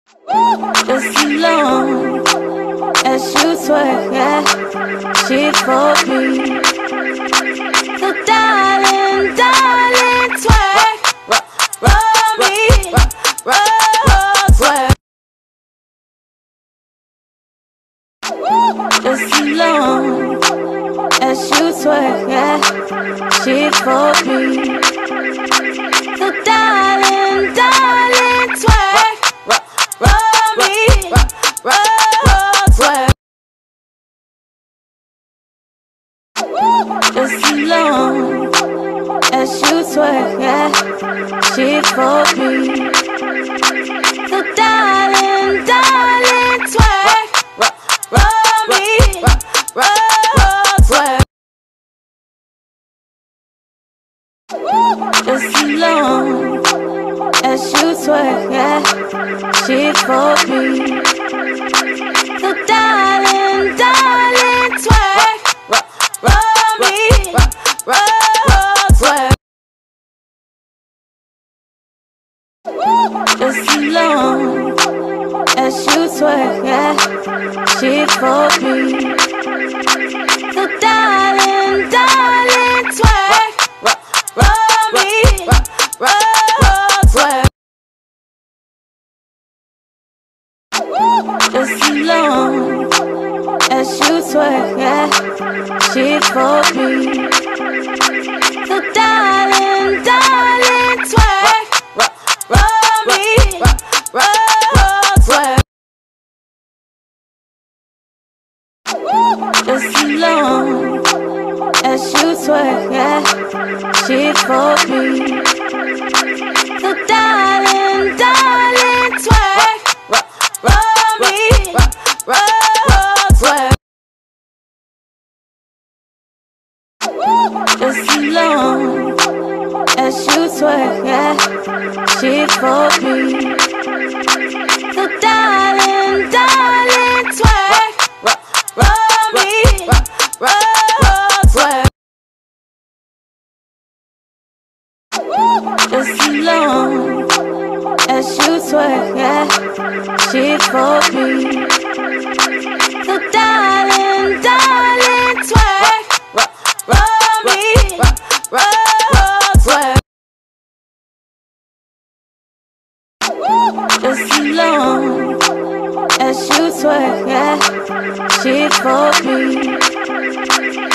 Just as long as you twerk, yeah, she for me. So darling, darling, twerk for me, twerk. Just as long as you twerk, yeah, she for me. So darling, darling, twerk for me, twerk. Just as long as you twerk, yeah, she for me. So darling, darling, twerk for me, twerk. Just as long as you twerk, yeah, she for me. So darling, darling, twerk for me, twerk. Just as long as you twerk, yeah, she for me. So darling, darling, twerk for me, twerk. Just as long as you twerk, yeah, she for me. So darling, darling, twerk for me, twerk. Just as long as you twerk, yeah, she for me. So darling, darling, twerk for me, twerk. Just as long as you twerk, yeah, she for me. So darling, darling, twerk for me, twerk. Just as long as you twerk, yeah, she for me. So darling, darling, twerk for me, twerk. Just as long as you twerk, yeah, she for me.